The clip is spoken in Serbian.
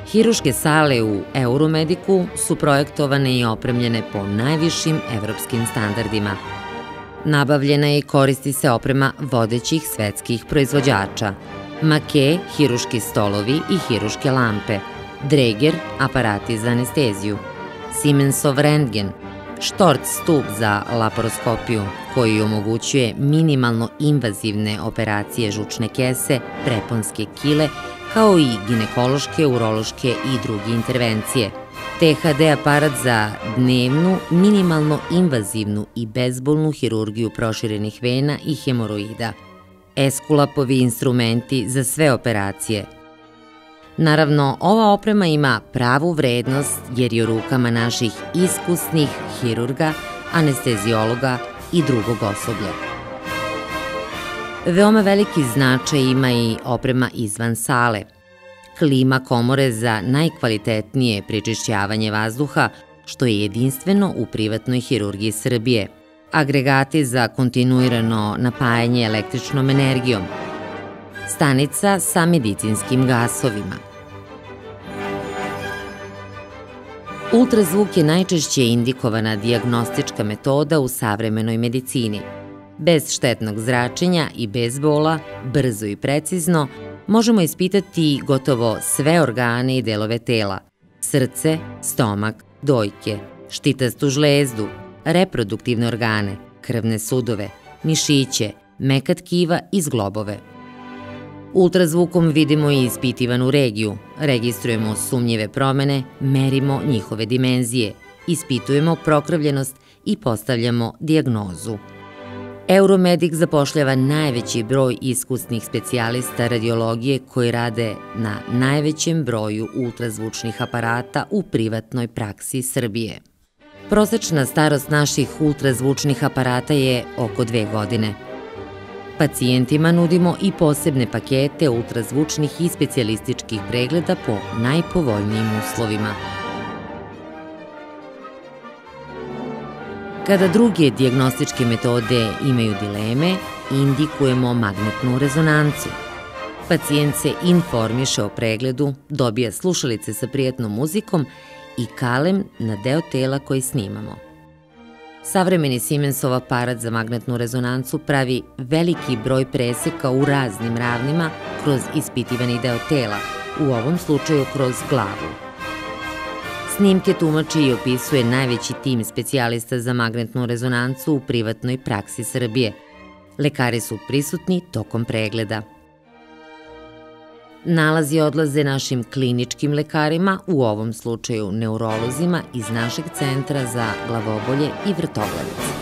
Hiruške sale u Euromediku su projektovane i opremljene po najvišim evropskim standardima. Nabavljena je i koristi se oprema vodećih svetskih proizvođača: Make, hiruški stolovi i hiruške lampe, Dräger, aparati za anesteziju, Siemensov rentgen, Storz stub za laparoskopiju, koji omogućuje minimalno invazivne operacije žučne kese, preponske kile, kao i ginekološke, urološke i druge intervencije, THD aparat za dnevnu, minimalno invazivnu i bezbolnu hirurgiju proširenih vena i hemoroida, Eskulapovi instrumenti za sve operacije. Naravno, ova oprema ima pravu vrednost jer je u rukama naših iskusnih hirurga, anesteziologa i drugog osoblja. Veoma veliki značaj ima i oprema izvan sale. Klima komore za najkvalitetnije prečišćavanje vazduha, što je jedinstveno u privatnoj hirurgiji Srbije. Agregati za kontinuirano napajanje električnom energijom. Stanica sa medicinskim gasovima. Ultrazvuk je najčešće indikovana dijagnostička metoda u savremenoj medicini. Bez štetnog zračenja i bez bola, brzo i precizno, možemo ispitati gotovo sve organe i delove tela: srce, stomak, dojke, štitastu žlezdu, reproduktivne organe, krvne sudove, mišiće, meka tkiva i zglobove. Ultrazvukom vidimo i ispitivanu regiju, registrujemo sumnjive promene, merimo njihove dimenzije, ispitujemo prokrvljenost i postavljamo dijagnozu. Euromedic zapošljava najveći broj iskusnih specijalista radiologije koji rade na najvećem broju ultrazvučnih aparata u privatnoj praksi Srbije. Prosečna starost naših ultrazvučnih aparata je oko 2 godine. Pacijentima nudimo i posebne pakete ultrazvučnih i specijalističkih pregleda po najpovoljnijim uslovima. Kada druge dijagnostičke metode imaju dileme, indikujemo magnetnu rezonancu. Pacijent se informiše o pregledu, dobija slušalice sa prijatnom muzikom i kalem na deo tela koji snimamo. Savremeni Siemensov aparat za magnetnu rezonancu pravi veliki broj preseka u raznim ravnima kroz ispitivani deo tela, u ovom slučaju kroz glavu. Snimke tumači i opisuje najveći tim specijalista za magnetnu rezonancu u privatnoj praksi Srbije. Lekari su prisutni tokom pregleda. Nalazi odlaze našim kliničkim lekarima, u ovom slučaju neurolozima iz našeg centra za glavobolje i vrtoglavice.